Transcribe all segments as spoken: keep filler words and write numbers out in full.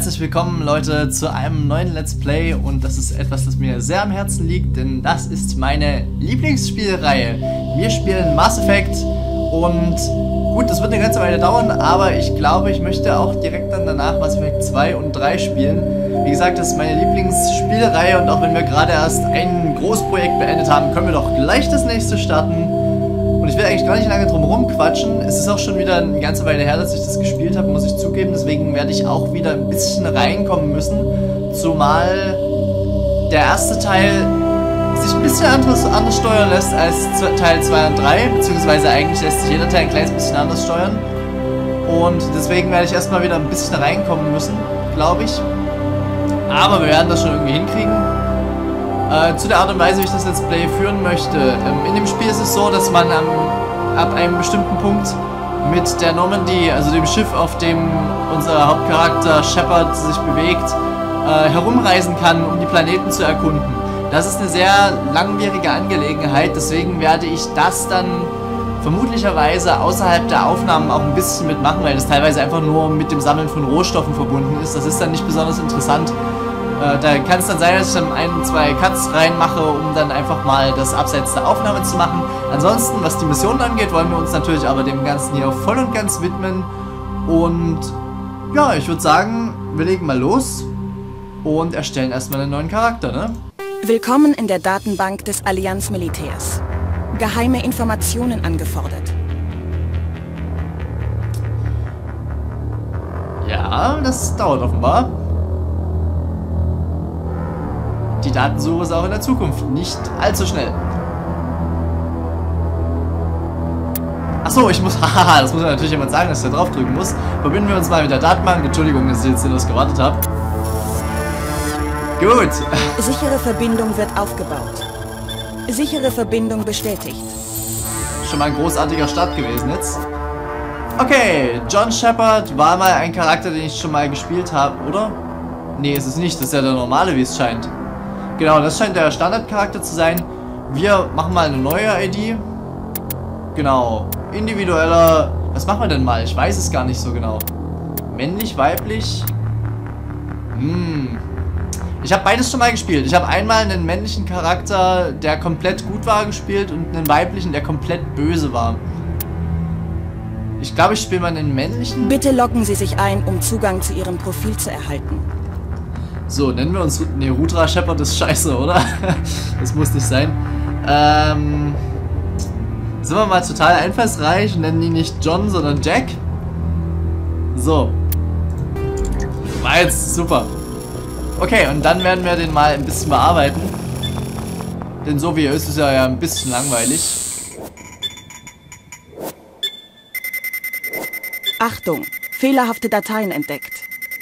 Herzlich willkommen, Leute, zu einem neuen Let's Play, und das ist etwas, das mir sehr am Herzen liegt, denn das ist meine Lieblingsspielreihe. Wir spielen Mass Effect und gut, das wird eine ganze Weile dauern, aber ich glaube, ich möchte auch direkt dann danach Mass Effect zwei und drei spielen. Wie gesagt, das ist meine Lieblingsspielreihe, und auch wenn wir gerade erst ein Großprojekt beendet haben, können wir doch gleich das nächste starten. Und ich will eigentlich gar nicht lange drum rumquatschen. Es ist auch schon wieder eine ganze Weile her, dass ich das gespielt habe, muss ich zugeben. Deswegen werde ich auch wieder ein bisschen reinkommen müssen. Zumal der erste Teil sich ein bisschen anders, anders steuern lässt als Teil zwei und drei. Beziehungsweise eigentlich lässt sich jeder Teil ein kleines bisschen anders steuern. Und deswegen werde ich erstmal wieder ein bisschen reinkommen müssen, glaube ich. Aber wir werden das schon irgendwie hinkriegen. Äh, zu der Art und Weise, wie ich das Let's Play führen möchte. Ähm, in dem Spiel ist es so, dass man ähm, ab einem bestimmten Punkt mit der Normandy, also dem Schiff, auf dem unser Hauptcharakter Shepard sich bewegt, äh, herumreisen kann, um die Planeten zu erkunden. Das ist eine sehr langwierige Angelegenheit, deswegen werde ich das dann vermutlicherweise außerhalb der Aufnahmen auch ein bisschen mitmachen, weil das teilweise einfach nur mit dem Sammeln von Rohstoffen verbunden ist. Das ist dann nicht besonders interessant. Da kann es dann sein, dass ich dann ein, zwei Cuts reinmache, um dann einfach mal das abseits der Aufnahme zu machen. Ansonsten, was die Missionen angeht, wollen wir uns natürlich aber dem Ganzen hier voll und ganz widmen. Und ja, ich würde sagen, wir legen mal los und erstellen erstmal einen neuen Charakter, ne? Willkommen in der Datenbank des Allianz-Militärs. Geheime Informationen angefordert. Ja, das dauert offenbar. Die Datensuche ist auch in der Zukunft nicht allzu schnell. Achso, ich muss... Haha, das muss mir natürlich jemand sagen, dass ich da drauf drücken muss. Verbinden wir uns mal mit der Datenbank. Entschuldigung, dass ich jetzt sinnlos gewartet habe. Gut. Sichere Verbindung wird aufgebaut. Sichere Verbindung bestätigt. Schon mal ein großartiger Start gewesen jetzt. Okay, John Shepard war mal ein Charakter, den ich schon mal gespielt habe, oder? Nee, ist es nicht. Das ist ja der normale, wie es scheint. Genau, das scheint der Standardcharakter zu sein. Wir machen mal eine neue I D. Genau. Individueller... Was machen wir denn mal? Ich weiß es gar nicht so genau. Männlich, weiblich... Hm. Ich habe beides schon mal gespielt. Ich habe einmal einen männlichen Charakter, der komplett gut war, gespielt, und einen weiblichen, der komplett böse war. Ich glaube, ich spiele mal einen männlichen. Bitte loggen Sie sich ein, um Zugang zu Ihrem Profil zu erhalten. So, nennen wir uns... Ne, Rudra Shepard ist scheiße, oder? Das muss nicht sein. Ähm... Sind wir mal total einfallsreich und nennen ihn nicht John, sondern Jack? So. War jetzt super. Okay, und dann werden wir den mal ein bisschen bearbeiten. Denn so wie er ist, ist er ja ein bisschen langweilig. Achtung! Fehlerhafte Dateien entdeckt.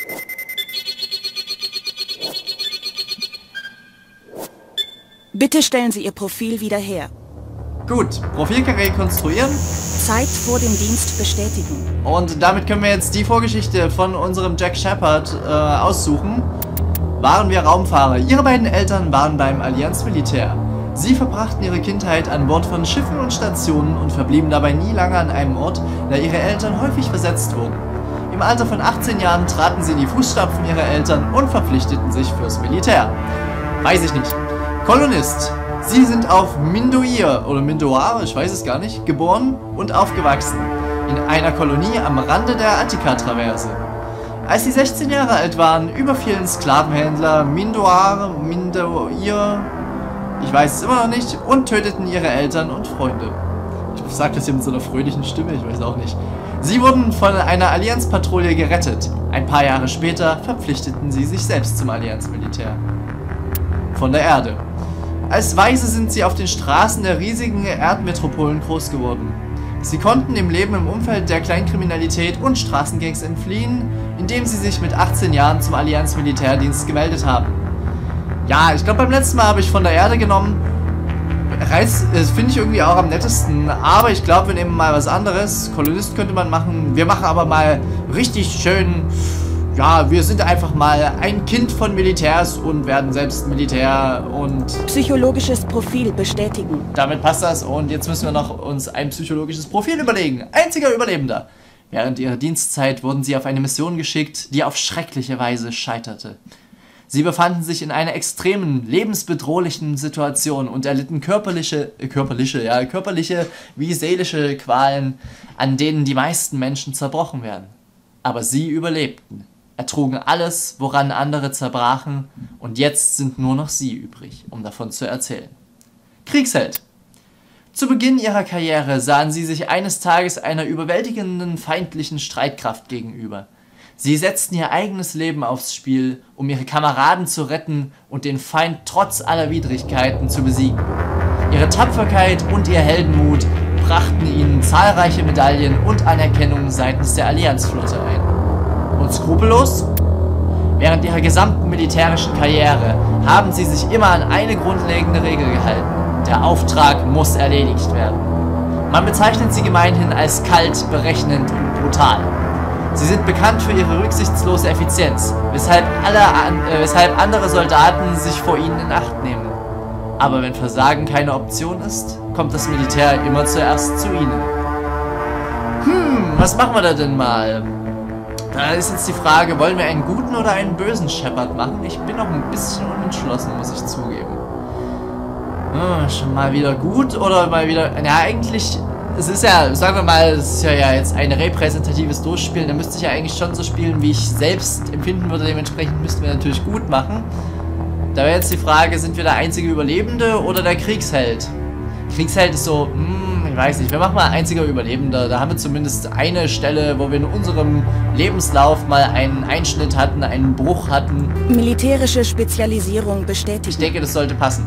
Bitte stellen Sie Ihr Profil wieder her. Gut, Profil rekonstruieren. Zeit vor dem Dienst bestätigen. Und damit können wir jetzt die Vorgeschichte von unserem Jack Shepard äh, aussuchen. Waren wir Raumfahrer. Ihre beiden Eltern waren beim Allianz-Militär. Sie verbrachten ihre Kindheit an Bord von Schiffen und Stationen und verblieben dabei nie lange an einem Ort, da ihre Eltern häufig versetzt wurden. Im Alter von achtzehn Jahren traten sie in die Fußstapfen ihrer Eltern und verpflichteten sich fürs Militär. Weiß ich nicht. Kolonist. Sie sind auf Mindoir oder Mindoir, ich weiß es gar nicht, geboren und aufgewachsen. In einer Kolonie am Rande der Attika-Traverse. Als sie sechzehn Jahre alt waren, überfielen Sklavenhändler Mindoir, Mindoir, ich weiß es immer noch nicht, und töteten ihre Eltern und Freunde. Ich sage das hier mit so einer fröhlichen Stimme, ich weiß auch nicht. Sie wurden von einer Allianzpatrouille gerettet. Ein paar Jahre später verpflichteten sie sich selbst zum Allianzmilitär. Von der Erde. Als Waise sind sie auf den Straßen der riesigen Erdmetropolen groß geworden. Sie konnten dem Leben im Umfeld der Kleinkriminalität und Straßengangs entfliehen, indem sie sich mit achtzehn Jahren zum Allianz-Militärdienst gemeldet haben. Ja, ich glaube, beim letzten Mal habe ich von der Erde genommen. Reiz, das finde ich irgendwie auch am nettesten, aber ich glaube, wir nehmen mal was anderes. Kolonist könnte man machen. Wir machen aber mal richtig schön... Ja, wir sind einfach mal ein Kind von Militärs und werden selbst Militär und... Psychologisches Profil bestätigen. Damit passt das, und jetzt müssen wir noch uns ein psychologisches Profil überlegen. Einziger Überlebender. Während ihrer Dienstzeit wurden sie auf eine Mission geschickt, die auf schreckliche Weise scheiterte. Sie befanden sich in einer extremen, lebensbedrohlichen Situation und erlitten körperliche, äh, körperliche, ja, körperliche wie seelische Qualen, an denen die meisten Menschen zerbrochen werden. Aber sie überlebten, ertrugen alles, woran andere zerbrachen, und jetzt sind nur noch sie übrig, um davon zu erzählen. Kriegsheld. Zu Beginn ihrer Karriere sahen sie sich eines Tages einer überwältigenden feindlichen Streitkraft gegenüber. Sie setzten ihr eigenes Leben aufs Spiel, um ihre Kameraden zu retten und den Feind trotz aller Widrigkeiten zu besiegen. Ihre Tapferkeit und ihr Heldenmut brachten ihnen zahlreiche Medaillen und Anerkennung seitens der Allianzflotte ein. Und skrupellos? Während ihrer gesamten militärischen Karriere haben sie sich immer an eine grundlegende Regel gehalten: Der Auftrag muss erledigt werden. Man bezeichnet sie gemeinhin als kalt, berechnend und brutal. Sie sind bekannt für ihre rücksichtslose Effizienz, weshalb, alle an, äh, weshalb andere Soldaten sich vor ihnen in Acht nehmen. Aber wenn Versagen keine Option ist, kommt das Militär immer zuerst zu ihnen. Hm, was machen wir da denn mal? Da ist jetzt die Frage, wollen wir einen guten oder einen bösen Shepard machen? Ich bin noch ein bisschen unentschlossen, muss ich zugeben. Oh, schon mal wieder gut oder mal wieder... Ja, eigentlich... Es ist ja, sagen wir mal, es ist ja, ja jetzt ein repräsentatives Durchspielen. Da müsste ich ja eigentlich schon so spielen, wie ich selbst empfinden würde. Dementsprechend müssten wir natürlich gut machen. Da wäre jetzt die Frage, sind wir der einzige Überlebende oder der Kriegsheld? Kriegsheld ist so, hm, ich weiß nicht, wir machen mal einziger Überlebender. Da haben wir zumindest eine Stelle, wo wir in unserem Lebenslauf mal einen Einschnitt hatten, einen Bruch hatten. Militärische Spezialisierung bestätigt. Ich denke, das sollte passen.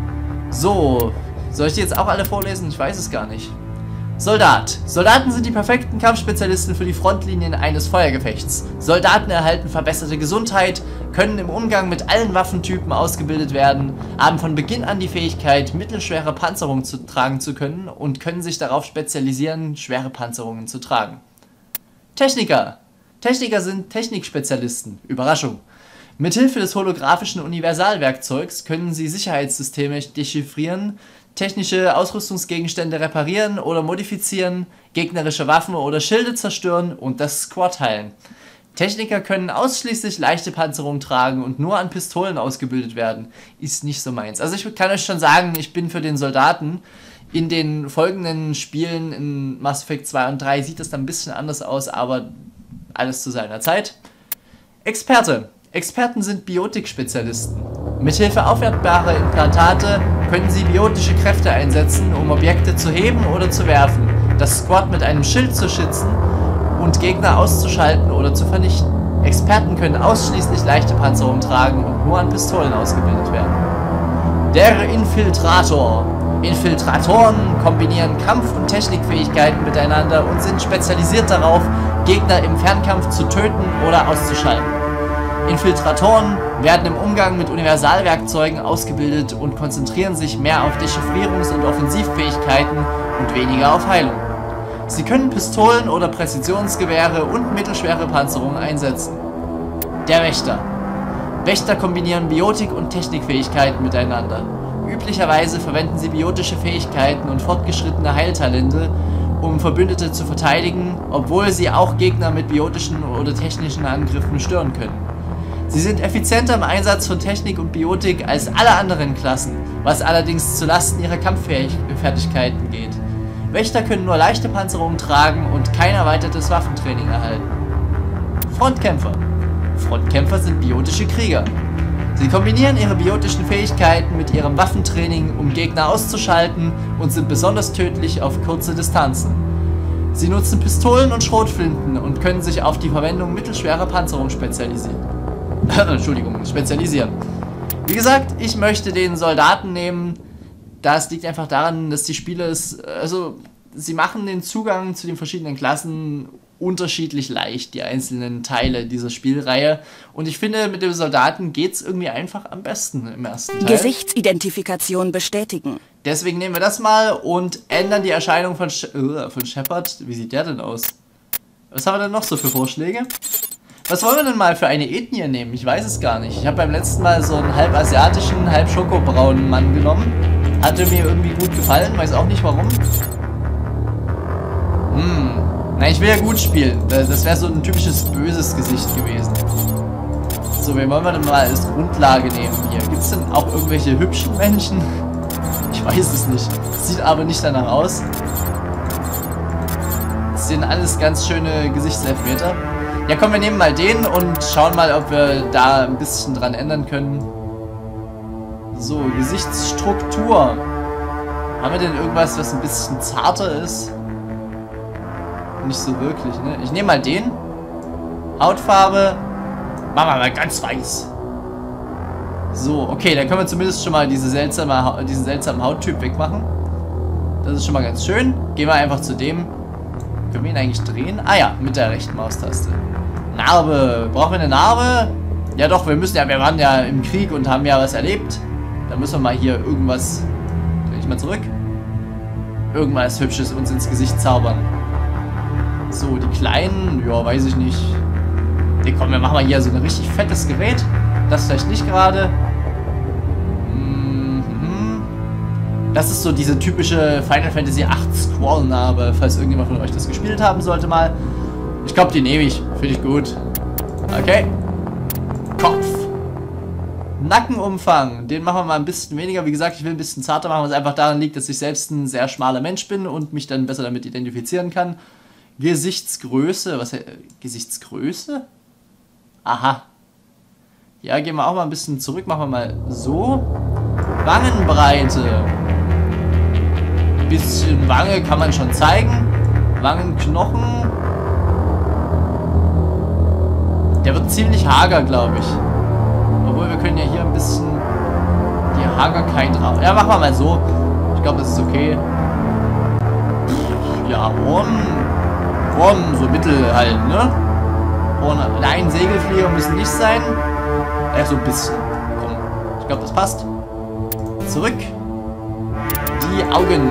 So, soll ich die jetzt auch alle vorlesen? Ich weiß es gar nicht. Soldat. Soldaten sind die perfekten Kampfspezialisten für die Frontlinien eines Feuergefechts. Soldaten erhalten verbesserte Gesundheit, können im Umgang mit allen Waffentypen ausgebildet werden, haben von Beginn an die Fähigkeit, mittelschwere Panzerung zu tragen zu können und können sich darauf spezialisieren, schwere Panzerungen zu tragen. Techniker. Techniker sind Technikspezialisten. Überraschung. Mithilfe des holographischen Universalwerkzeugs können sie Sicherheitssysteme dechiffrieren, technische Ausrüstungsgegenstände reparieren oder modifizieren, gegnerische Waffen oder Schilde zerstören und das Squad heilen. Techniker können ausschließlich leichte Panzerung tragen und nur an Pistolen ausgebildet werden. Ist nicht so meins. Also ich kann euch schon sagen, ich bin für den Soldaten. In den folgenden Spielen in Mass Effect zwei und drei sieht das dann ein bisschen anders aus, aber alles zu seiner Zeit. Experte. Experten sind Biotik-Spezialisten. Mithilfe aufwertbarer Implantate können sie biotische Kräfte einsetzen, um Objekte zu heben oder zu werfen, das Squad mit einem Schild zu schützen und Gegner auszuschalten oder zu vernichten. Experten können ausschließlich leichte Panzerung tragen und nur an Pistolen ausgebildet werden. Der Infiltrator. Infiltratoren kombinieren Kampf- und Technikfähigkeiten miteinander und sind spezialisiert darauf, Gegner im Fernkampf zu töten oder auszuschalten. Infiltratoren werden im Umgang mit Universalwerkzeugen ausgebildet und konzentrieren sich mehr auf Dechiffrierungs- und Offensivfähigkeiten und weniger auf Heilung. Sie können Pistolen oder Präzisionsgewehre und mittelschwere Panzerungen einsetzen. Der Wächter. Wächter kombinieren Biotik- und Technikfähigkeiten miteinander. Üblicherweise verwenden sie biotische Fähigkeiten und fortgeschrittene Heiltalente, um Verbündete zu verteidigen, obwohl sie auch Gegner mit biotischen oder technischen Angriffen stören können. Sie sind effizienter im Einsatz von Technik und Biotik als alle anderen Klassen, was allerdings zulasten ihrer Kampffertigkeiten geht. Wächter können nur leichte Panzerung tragen und kein erweitertes Waffentraining erhalten. Frontkämpfer. Frontkämpfer sind biotische Krieger. Sie kombinieren ihre biotischen Fähigkeiten mit ihrem Waffentraining, um Gegner auszuschalten, und sind besonders tödlich auf kurze Distanzen. Sie nutzen Pistolen und Schrotflinten und können sich auf die Verwendung mittelschwerer Panzerung spezialisieren. Entschuldigung, spezialisieren. Wie gesagt, ich möchte den Soldaten nehmen. Das liegt einfach daran, dass die Spiele es, also sie machen den Zugang zu den verschiedenen Klassen unterschiedlich leicht, die einzelnen Teile dieser Spielreihe. Und ich finde, mit dem Soldaten geht es irgendwie einfach am besten im ersten Teil. Gesichtsidentifikation bestätigen. Deswegen nehmen wir das mal und ändern die Erscheinung von, Sh uh, von Shepard. Wie sieht der denn aus? Was haben wir denn noch so für Vorschläge? Was wollen wir denn mal für eine Ethnie nehmen? Ich weiß es gar nicht. Ich habe beim letzten Mal so einen halb asiatischen, halb schokobraunen Mann genommen. Hatte mir irgendwie gut gefallen, weiß auch nicht warum. Hm, Nein, ich will ja gut spielen. Das wäre so ein typisches böses Gesicht gewesen. So, wen wollen wir denn mal als Grundlage nehmen hier? Gibt es denn auch irgendwelche hübschen Menschen? Ich weiß es nicht. Sieht aber nicht danach aus. Das sind alles ganz schöne Gesichtselfmeter. Ja, komm, wir nehmen mal den und schauen mal, ob wir da ein bisschen dran ändern können. So, Gesichtsstruktur. Haben wir denn irgendwas, was ein bisschen zarter ist? Nicht so wirklich, ne? Ich nehme mal den. Hautfarbe. Machen wir mal ganz weiß. So, okay, dann können wir zumindest schon mal diese seltsame, diesen seltsamen Hauttyp wegmachen. Das ist schon mal ganz schön. Gehen wir einfach zu dem. Können wir ihn eigentlich drehen? Ah ja, mit der rechten Maustaste. Narbe. Brauchen wir eine Narbe? Ja doch, wir müssen ja, wir waren ja im Krieg und haben ja was erlebt. Da müssen wir mal hier irgendwas, dreh ich mal zurück, irgendwas Hübsches uns ins Gesicht zaubern. So, die kleinen, ja, weiß ich nicht. Ne, komm, wir machen mal hier so ein richtig fettes Gerät. Das vielleicht nicht gerade. Mhm. Das ist so diese typische Final Fantasy acht Squall-Narbe, falls irgendjemand von euch das gespielt haben sollte mal. Ich glaube, die nehme ich. Finde ich gut. Okay. Kopf. Nackenumfang. Den machen wir mal ein bisschen weniger. Wie gesagt, ich will ein bisschen zarter machen, was einfach daran liegt, dass ich selbst ein sehr schmaler Mensch bin und mich dann besser damit identifizieren kann. Gesichtsgröße. Was? Gesichtsgröße? Aha. Ja, gehen wir auch mal ein bisschen zurück. Machen wir mal so. Wangenbreite. Bisschen Wange kann man schon zeigen. Wangenknochen. Der wird ziemlich hager, glaube ich. Obwohl, wir können ja hier ein bisschen die Hagerkeit drauf. Ja, machen wir mal so. Ich glaube, das ist okay. Ja, Ohren. Ohren, so mittel halt, ne? Ohren, nein, Segelflieger müssen nicht sein. Ja, so ein bisschen. Komm. Ich glaube, das passt. Zurück. Die Augen.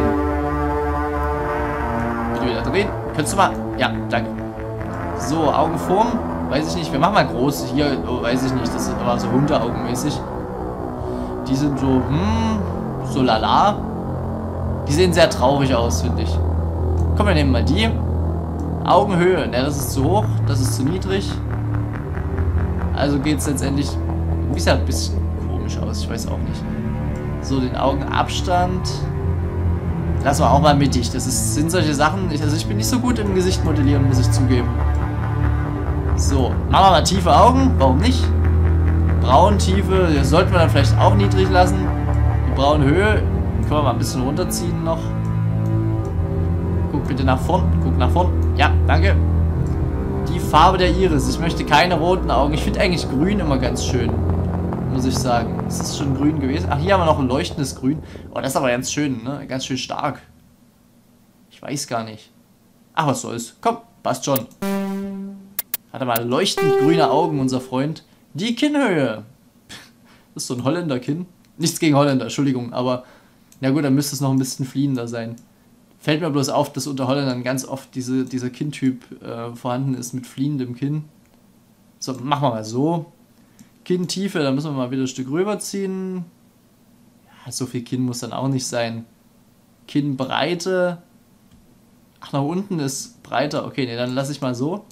Bitte wieder drehen. Könntest du mal... Ja, danke. So, Augenform. Weiß ich nicht. Wir machen mal groß. Hier, oh, weiß ich nicht. Das sind aber so Hundeaugenmäßig. Die sind so, hm, so lala. Die sehen sehr traurig aus, finde ich. Komm, wir nehmen mal die. Augenhöhe. Ne, das ist zu hoch. Das ist zu niedrig. Also geht es letztendlich... Wie sieht ein bisschen komisch aus. Ich weiß auch nicht. So, den Augenabstand. Lassen wir auch mal mittig. Das ist, sind solche Sachen. Ich, also ich bin nicht so gut im Gesicht modellieren, muss ich zugeben. So, machen wir mal tiefe Augen. Warum nicht? Brauentiefe. Das sollten wir dann vielleicht auch niedrig lassen. Die Brauenhöhe. Können wir mal ein bisschen runterziehen noch. Guck bitte nach vorn. Guck nach vorn. Ja, danke. Die Farbe der Iris. Ich möchte keine roten Augen. Ich finde eigentlich grün immer ganz schön. Muss ich sagen. Ist das schon grün gewesen? Ach, hier haben wir noch ein leuchtendes Grün. Oh, das ist aber ganz schön, ne? Ganz schön stark. Ich weiß gar nicht. Ach, was soll's. Komm, passt schon. Hat er mal leuchtend grüne Augen, unser Freund. Die Kinnhöhe. Das ist so ein Holländer-Kinn. Nichts gegen Holländer, Entschuldigung, aber na gut, dann müsste es noch ein bisschen fliehender sein. Fällt mir bloß auf, dass unter Holländern ganz oft diese, dieser Kinntyp äh, vorhanden ist mit fliehendem Kinn. So, machen wir mal so. Kinntiefe, da müssen wir mal wieder ein Stück rüberziehen. Ja, so viel Kinn muss dann auch nicht sein. Kinnbreite. Ach, nach unten ist breiter. Okay, nee, dann lasse ich mal so.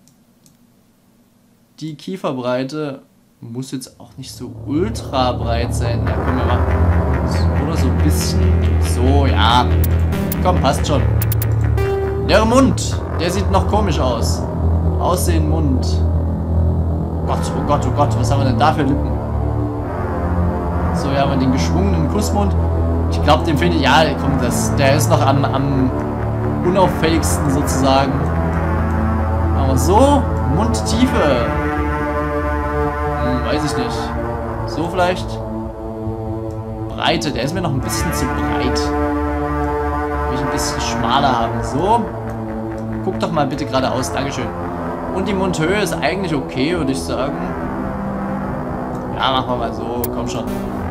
Die Kieferbreite muss jetzt auch nicht so ultra breit sein. Ja, können wir mal. Oder so ein bisschen. So, ja. Komm, passt schon. Der Mund, der sieht noch komisch aus. Aussehen Mund. Gott, oh Gott, oh Gott, was haben wir denn da für Lippen? So, hier haben wir den geschwungenen Kussmund. Ich glaube, den finde ich, ja, komm, das, der ist noch am, am unauffälligsten sozusagen. Aber so, Mundtiefe. Hm, weiß ich nicht. So vielleicht. Breite, der ist mir noch ein bisschen zu breit. Will ich ein bisschen schmaler haben. So. Guck doch mal bitte geradeaus. Dankeschön. Und die Mundhöhe ist eigentlich okay, würde ich sagen. Ja, machen wir mal so. Komm schon.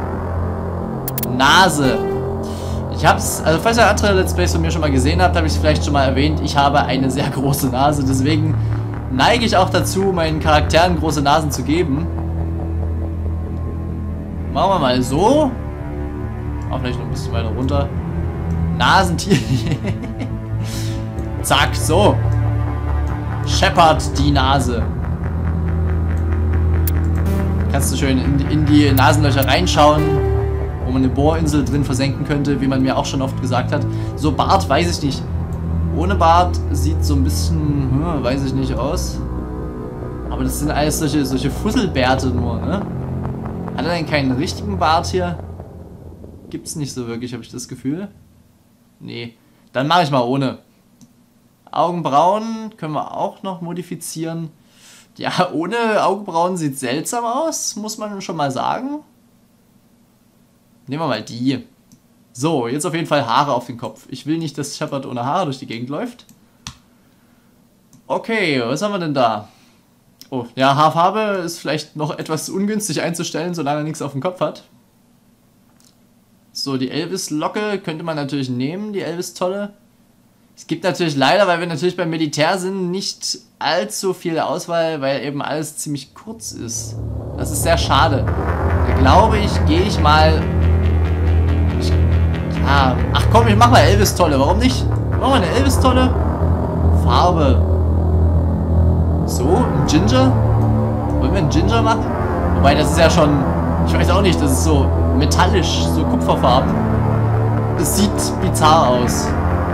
Nase. Ich hab's, also falls ihr andere Let's Plays von mir schon mal gesehen habt, habe ich es vielleicht schon mal erwähnt. Ich habe eine sehr große Nase, deswegen neige ich auch dazu, meinen Charakteren große Nasen zu geben. Machen wir mal so. Auch vielleicht noch ein bisschen weiter runter. Nasentier. Zack, so. Shepard die Nase. Kannst du schön in, in die Nasenlöcher reinschauen, wo man eine Bohrinsel drin versenken könnte, wie man mir auch schon oft gesagt hat. So Bart weiß ich nicht. Ohne Bart sieht so ein bisschen, hm, weiß ich nicht, aus. Aber das sind alles solche, solche Fusselbärte nur, ne? Hat er denn keinen richtigen Bart hier? Gibt's nicht so wirklich, habe ich das Gefühl. Nee, dann mache ich mal ohne. Augenbrauen können wir auch noch modifizieren. Ja, ohne Augenbrauen sieht seltsam aus, muss man schon mal sagen. Nehmen wir mal die. So, jetzt auf jeden Fall Haare auf den Kopf. Ich will nicht, dass Shepard ohne Haare durch die Gegend läuft. Okay, was haben wir denn da? Oh, ja, Haarfarbe ist vielleicht noch etwas ungünstig einzustellen, solange er nichts auf dem Kopf hat. So, die Elvis-Locke könnte man natürlich nehmen, die Elvis-Tolle. Es gibt natürlich leider, weil wir natürlich beim Militär sind, nicht allzu viel Auswahl, weil eben alles ziemlich kurz ist. Das ist sehr schade. Da glaube ich, gehe ich mal... Ich, ja, ach komm, ich mach mal Elvis-Tolle, warum nicht? Machen wir eine Elvis-Tolle. Farbe. So, ein Ginger? Wollen wir einen Ginger machen? Wobei, das ist ja schon... Ich weiß auch nicht, das ist so metallisch, so kupferfarben. Es sieht bizarr aus.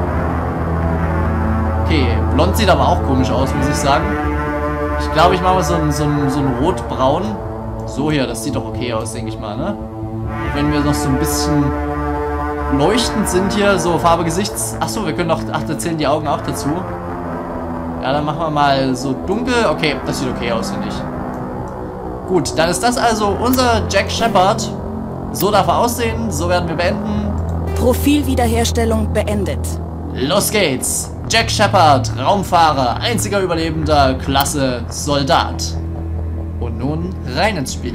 Okay, blond sieht aber auch komisch aus, muss ich sagen. Ich glaube, ich mache mal so ein, so ein, so ein rot-braun. So hier, das sieht doch okay aus, denke ich mal, ne? Auch wenn wir noch so ein bisschen leuchtend sind hier, so Farbe Gesichts... Achso, wir können doch... Ach, da zählen die Augen auch dazu. Ja, dann machen wir mal so dunkel. Okay, das sieht okay aus, finde ich. Gut, dann ist das also unser Jack Shepard. So darf er aussehen, so werden wir beenden. Profilwiederherstellung beendet. Los geht's! Jack Shepard, Raumfahrer, einziger Überlebender, Klasse Soldat. Und nun rein ins Spiel.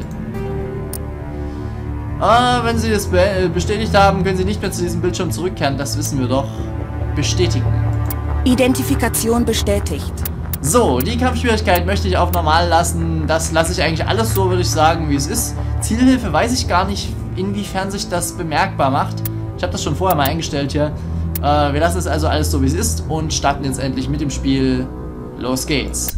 Ah, wenn Sie es be bestätigt haben, können Sie nicht mehr zu diesem Bildschirm zurückkehren, das wissen wir doch. Bestätigen. Identifikation bestätigt. So, die Kampfschwierigkeit möchte ich auf normal lassen. Das lasse ich eigentlich alles so, würde ich sagen, wie es ist. Zielhilfe weiß ich gar nicht, inwiefern sich das bemerkbar macht. Ich habe das schon vorher mal eingestellt hier. Äh, wir lassen es also alles so, wie es ist und starten jetzt endlich mit dem Spiel. Los geht's.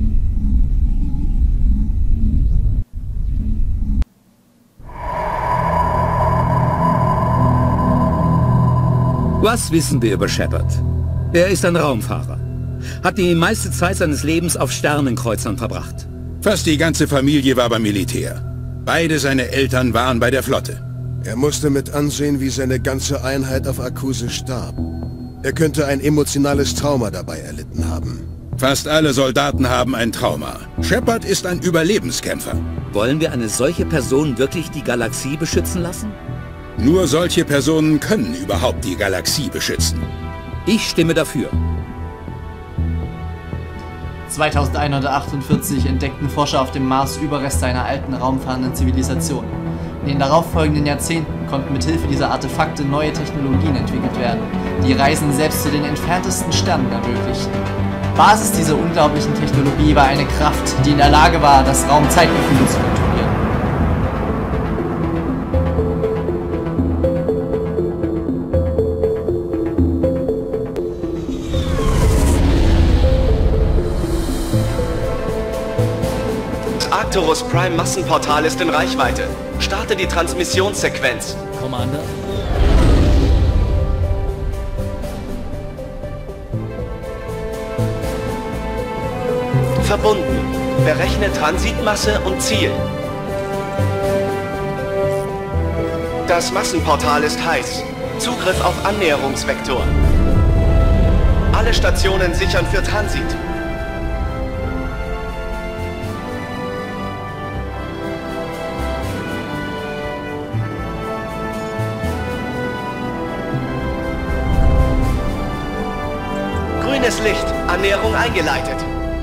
Was wissen wir über Shepard? Er ist ein Raumfahrer. Hat die meiste Zeit seines Lebens auf Sternenkreuzern verbracht. Fast die ganze Familie war beim Militär. Beide seine Eltern waren bei der Flotte. Er musste mit ansehen, wie seine ganze Einheit auf Akuse starb. Er könnte ein emotionales Trauma dabei erlitten haben. Fast alle Soldaten haben ein Trauma. Shepard ist ein Überlebenskämpfer. Wollen wir eine solche Person wirklich die Galaxie beschützen lassen? Nur solche Personen können überhaupt die Galaxie beschützen. Ich stimme dafür. zweitausendeinhundertachtundvierzig entdeckten Forscher auf dem Mars Überreste einer alten raumfahrenden Zivilisation. In den darauffolgenden Jahrzehnten konnten mithilfe dieser Artefakte neue Technologien entwickelt werden, die Reisen selbst zu den entferntesten Sternen ermöglichten. Basis dieser unglaublichen Technologie war eine Kraft, die in der Lage war, das Raum-Zeit-Gefüge zu kontrollieren. Arcturus Prime Massenportal ist in Reichweite. Starte die Transmissionssequenz. Commander? Verbunden. Berechne Transitmasse und Ziel. Das Massenportal ist heiß. Zugriff auf Annäherungsvektor. Alle Stationen sichern für Transit. Grünes Licht. Annäherung eingeleitet.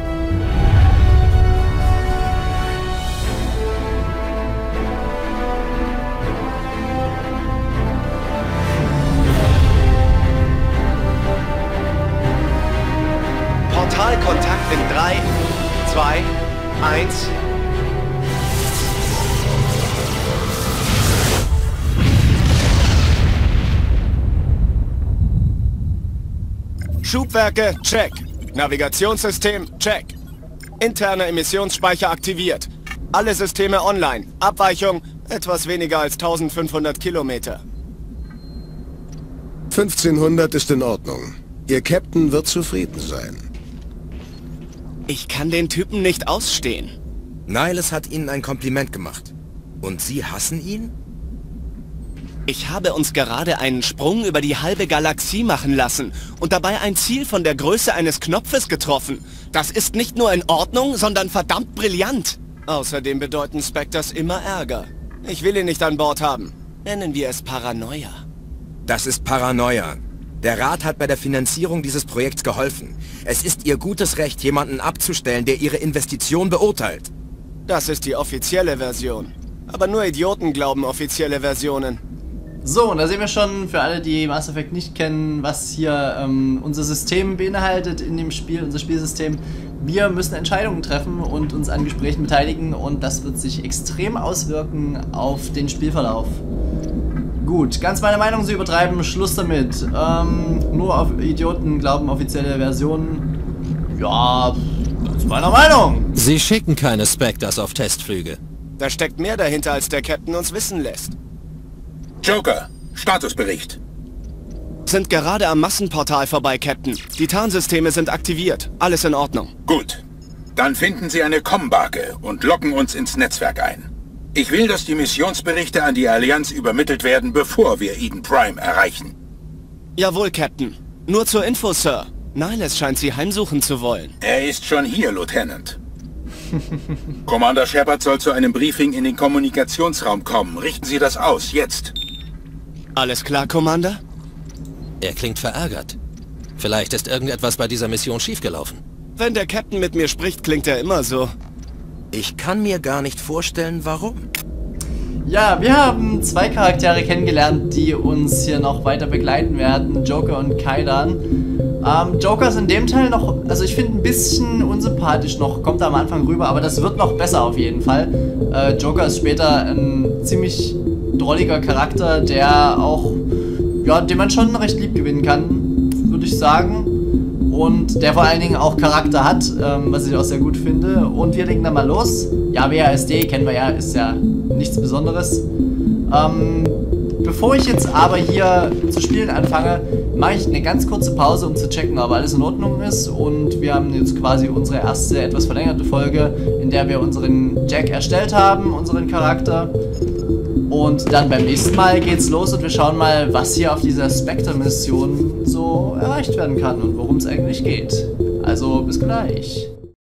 Portalkontakt in drei, zwei, eins. Schubwerke, check. Navigationssystem, check. Interner Emissionsspeicher aktiviert. Alle Systeme online. Abweichung etwas weniger als eintausendfünfhundert Kilometer. fünfzehnhundert ist in Ordnung. Ihr Captain wird zufrieden sein. Ich kann den Typen nicht ausstehen. Niles hat Ihnen ein Kompliment gemacht. Und Sie hassen ihn? Ich habe uns gerade einen Sprung über die halbe Galaxie machen lassen und dabei ein Ziel von der Größe eines Knopfes getroffen. Das ist nicht nur in Ordnung, sondern verdammt brillant. Außerdem bedeuten Spectres immer Ärger. Ich will ihn nicht an Bord haben. Nennen wir es Paranoia. Das ist Paranoia. Der Rat hat bei der Finanzierung dieses Projekts geholfen. Es ist Ihr gutes Recht, jemanden abzustellen, der Ihre Investition beurteilt. Das ist die offizielle Version. Aber nur Idioten glauben offizielle Versionen. So, und da sehen wir schon, für alle, die Mass Effect nicht kennen, was hier ähm, unser System beinhaltet in dem Spiel, unser Spielsystem. Wir müssen Entscheidungen treffen und uns an Gesprächen beteiligen und das wird sich extrem auswirken auf den Spielverlauf. Gut, ganz meine Meinung zu übertreiben, Schluss damit. Ähm, nur auf Idioten glauben offizielle Versionen. Ja, ganz meiner Meinung. Sie schicken keine Spectres auf Testflüge. Da steckt mehr dahinter, als der Captain uns wissen lässt. Joker, Statusbericht. Sind gerade am Massenportal vorbei, Captain. Die Tarnsysteme sind aktiviert. Alles in Ordnung. Gut. Dann finden Sie eine Kommbarke und locken uns ins Netzwerk ein. Ich will, dass die Missionsberichte an die Allianz übermittelt werden, bevor wir Eden Prime erreichen. Jawohl, Captain. Nur zur Info, Sir. Niles scheint Sie heimsuchen zu wollen. Er ist schon hier, Lieutenant. Commander Shepard soll zu einem Briefing in den Kommunikationsraum kommen. Richten Sie das aus, jetzt. Alles klar, Commander? Er klingt verärgert. Vielleicht ist irgendetwas bei dieser Mission schiefgelaufen. Wenn der Captain mit mir spricht, klingt er immer so. Ich kann mir gar nicht vorstellen, warum. Ja, wir haben zwei Charaktere kennengelernt, die uns hier noch weiter begleiten werden. Joker und Kaidan. Ähm, Joker ist in dem Teil noch, also ich finde ein bisschen unsympathisch noch, kommt am Anfang rüber, aber das wird noch besser auf jeden Fall. Äh, Joker ist später ein ziemlich drolliger Charakter, der auch, ja, den man schon recht lieb gewinnen kann, würde ich sagen. Und der vor allen Dingen auch Charakter hat, ähm, was ich auch sehr gut finde. Und wir legen dann mal los. Ja, W A S D kennen wir ja, ist ja nichts Besonderes. Ähm, bevor ich jetzt aber hier zu spielen anfange, mache ich eine ganz kurze Pause, um zu checken, ob alles in Ordnung ist. Und wir haben jetzt quasi unsere erste, etwas verlängerte Folge, in der wir unseren Jack erstellt haben, unseren Charakter. Und dann beim nächsten Mal geht's los und wir schauen mal, was hier auf dieser Spectre-Mission so erreicht werden kann und worum es eigentlich geht. Also bis gleich.